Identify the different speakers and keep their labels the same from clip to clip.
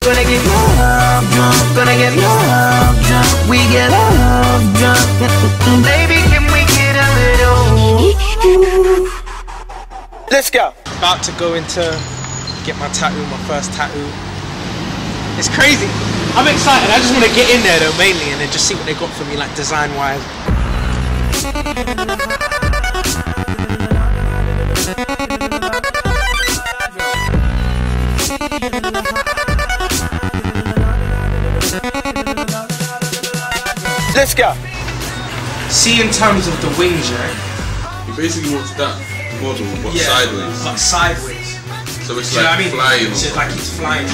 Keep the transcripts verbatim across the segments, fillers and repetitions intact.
Speaker 1: Gonna get love drunk, gonna get love drunk. We get love drunk. Baby, can we get a little? Let's go.
Speaker 2: About to go into get my tattoo, my first tattoo. It's crazy. I'm excited. I just want to get in there though, mainly, and then just see what they got for me, like design wise.
Speaker 1: Let's go.
Speaker 2: See, in terms of the wings, yeah.
Speaker 3: He basically wants that model, but
Speaker 2: yeah,
Speaker 3: sideways.
Speaker 2: But sideways.
Speaker 3: So it's
Speaker 2: Do you
Speaker 3: like
Speaker 2: know what I mean?
Speaker 3: flying.
Speaker 2: So it's like he's flying.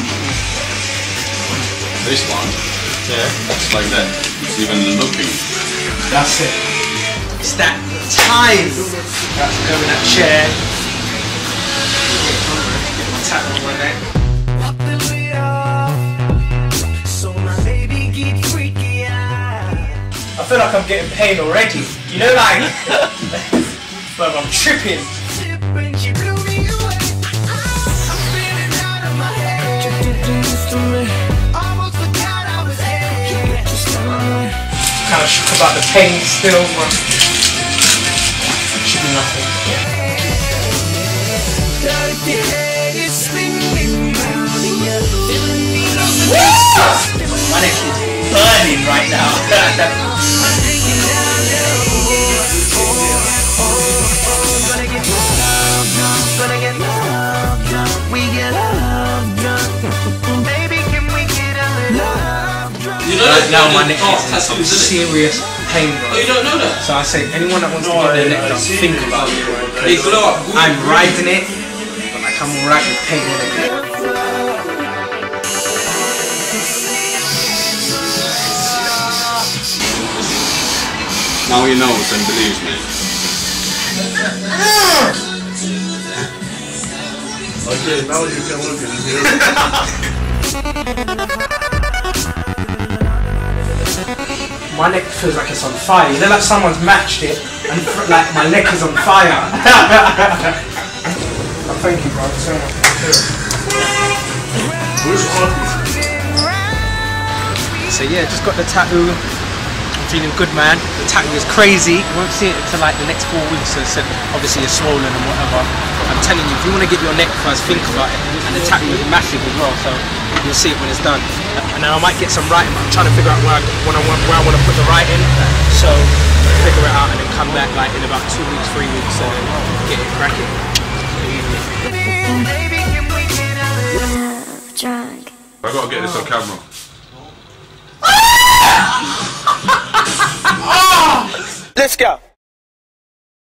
Speaker 3: This one, yeah, it's like that. It's even looking.
Speaker 2: That's it. It's that time. That's to go in that chair. Get my tattoo on my neck. I feel like I'm getting pain already. You know, like, but I'm tripping. Kind of shook about the pain still, but should be nothing. My neck is burning right now.
Speaker 3: You know that
Speaker 2: now my neck is some serious pain, bro.
Speaker 3: Oh, you don't know that?
Speaker 2: So I say, anyone that wants to get their neck done, think about it.
Speaker 3: They glow up.
Speaker 2: I'm riding it, but like I'm alright with pain in it.
Speaker 3: Now he knows and believes me.
Speaker 4: Okay, now you can look at it.
Speaker 2: My neck feels like it's on fire. You know, like someone's matched it, and like my neck is on fire. Oh, thank you, bro. So much.
Speaker 4: Where's Arthur?
Speaker 2: So yeah, just got the tattoo. I'm feeling good, man. The tattoo is crazy. You won't see it until like the next four weeks. So it's, obviously it's swollen and whatever. I'm telling you, if you want to get your neck first, think about it. And the tattoo is massive as well, so you'll see it when it's done. And then I might get some writing, but I'm trying to figure out where I, when I want, where I want to put the writing. So figure it out and then come back like in about two weeks, three weeks, and then get it cracking.
Speaker 3: I gotta get this on camera.
Speaker 1: Let's go.